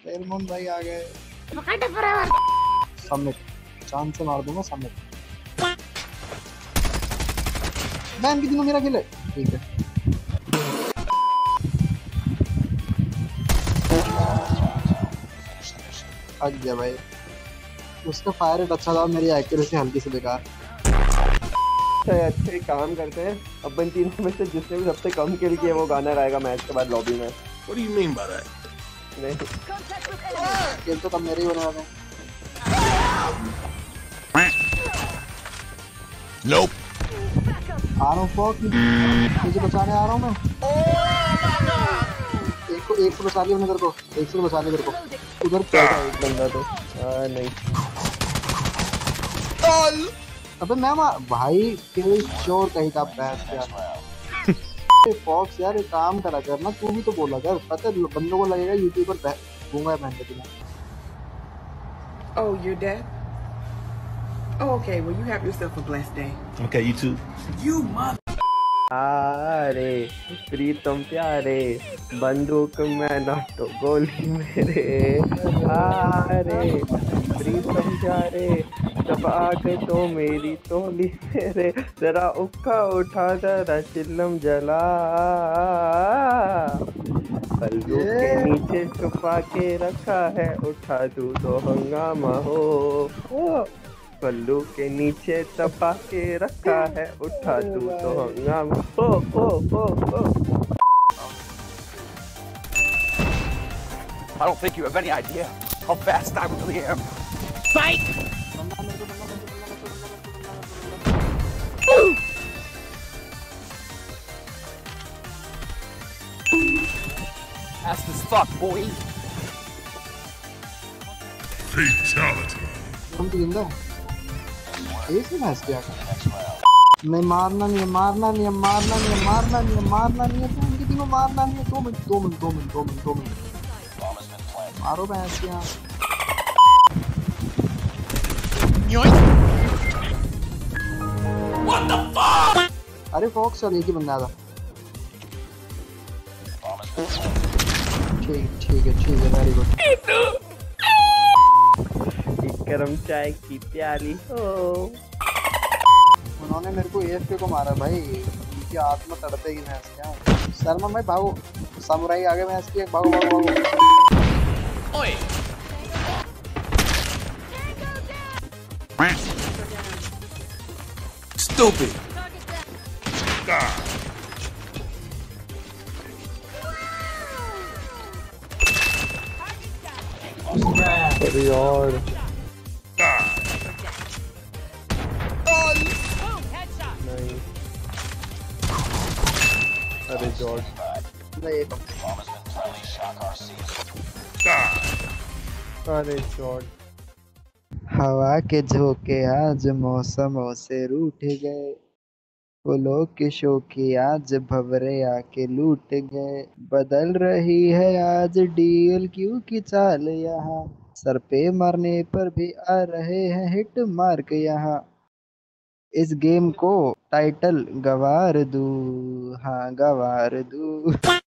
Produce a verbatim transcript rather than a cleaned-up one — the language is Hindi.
एरमोन भाई आ गए। Wakanda forever. सबमिट चांद से मार दूंगा सबमिट। मैं इनकी दिनों मेरा किल है। ठीक है हट गया भाई। उसका फायर रेट अच्छा था, मेरी एक्यूरेसी हल्की सी बेकार। अच्छा अच्छे काम करते हैं, अपन तीनों में से जिसने भी सबसे कम किल किया वो गाना गाएगा मैच के बाद लॉबी में। What do you mean by that? नहीं किल तो तब मेरे ही होने वाले हैं। Nope. आ रहा हूँ फॉक, मुझे बचाने आ रहा हूँ मैं। एक को एक से बचा लिया मैंने तेरे को, एक से बचा लिया तेरे को। उधर क्या था एक बंदा तो आ, नहीं अबे मैं मार भाई किल चोर कहीं का बैठ गया। फॉक्स यार एक काम करा कर ना, तू भी तो बोला कर, पता है बंदों को लगेगा यूट्यूबर घूंगा पहन के तुम्हें। Oh, you're dead? Oh, okay. Well, you have yourself a blessed day. Okay, you too. You mother. अरे प्रीतम प्यारे बंदूक में ना तो गोली मेरे। अरे प्रीतम प्यारे चपाक तो मेरी तोली मेरे, जरा उक्का उठा जरा चिल्लम जला, पल्लू के नीचे छुपा के रखा है, उठा तू तो हंगामा हो, ओ पल्लू के नीचे तपा के रखा है, उठा तू तो हंगामा हो हो हो हो। I don't think you have any idea how fast I really am. Fight! Fast as fuck, boy. Fatality. हम तो जिंदा एक ही मैच किया। नहीं मारना नहीं है, मारना नहीं है, मारना नहीं है, मारना नहीं है, मारना नहीं है, तो उनकी तीनों मारना नहीं है। दो मिनट दो मिनट दो मिनट दो मिनट दो मिनट मारो भैंस के यहाँ। What the fuck? अरे फॉक्स चल एक ही बंदा था। ठीक ठीक है ठीक है वेरी गुड। गरम चाय की प्याली हो। उन्होंने मेरे को एएफके को मारा भाई, उनकी आत्मा तड़पेगी भैंस क्या। शर्मा भाई भागो, सामुराई आगे भैंस की, भागो भागो भागो। Oi. Stupid. Ah. अरे यार नहीं, अरे जॉर्ज नहीं अरे जॉर्ज। हवा के झोंके आज मौसमों से रूठ गए, फूलों के शौकी आज भंवरे आके लूट गए, बदल रही है आज डीएल क्यू की चाल यहाँ, सर पे मारने पर भी आ रहे हैं हिट मार्क यहाँ। इस गेम को टाइटल गवार दूं, हाँ गवार दूं।